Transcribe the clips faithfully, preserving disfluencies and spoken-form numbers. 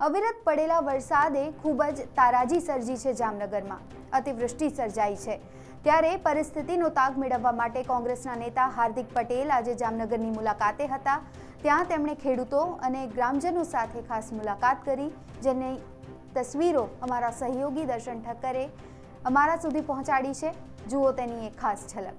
અવિરત પડેલા વરસાદે ખૂબ જ તારાજી સર્જી છે। જામનગરમાં અતિવૃષ્ટિ સર્જાઈ છે, ત્યારે પરિસ્થિતિનો તાગ મેળવવા માટે કોંગ્રેસના નેતા હાર્દિક પટેલ આજે જામનગરની મુલાકાતે હતા। ત્યાં તેમણે ખેડૂતો અને ગ્રામજનો સાથે ખાસ મુલાકાત કરી, જેની તસવીરો અમારા સહયોગી દર્શન ઠક્કરે અમારા સુધી પહોંચાડી છે। જુઓ તેની એક ખાસ ઝલક।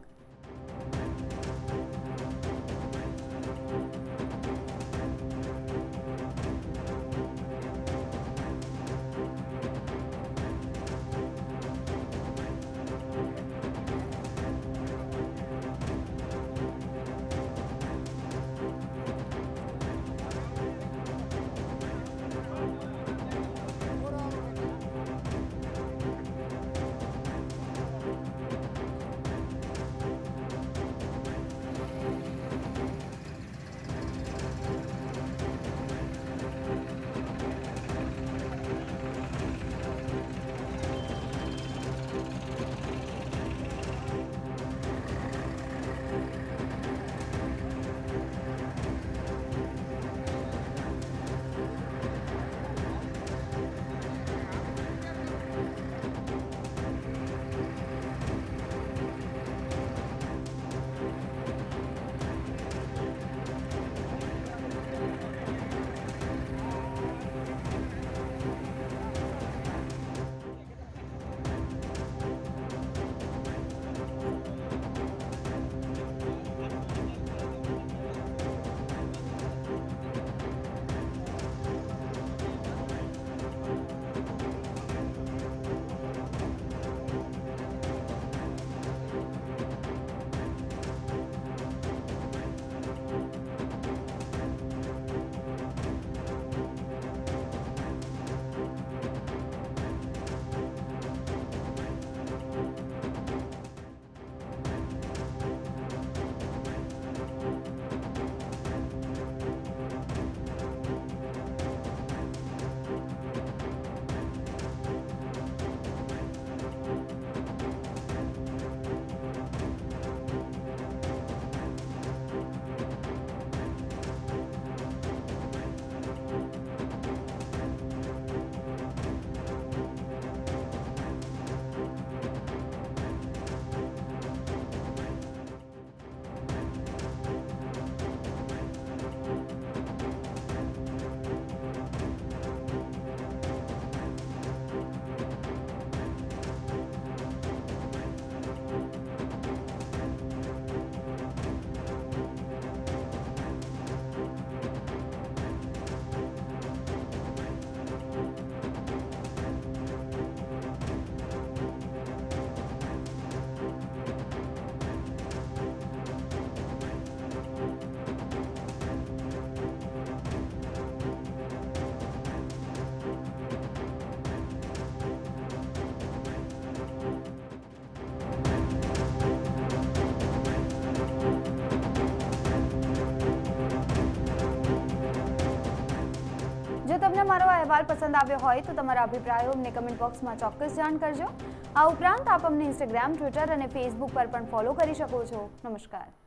જો તમને મારો અહેવાલ પસંદ આવ્યો હોય તો તમારા અભિપ્રાયો અમને કમેન્ટ બોક્સમાં ચોક્કસ જાણ કરજો। આ ઉપરાંત આપ અમને ઇન્સ્ટાગ્રામ, ટ્વિટર અને ફેસબુક પર પણ ફોલો કરી શકો છો। નમસ્કાર।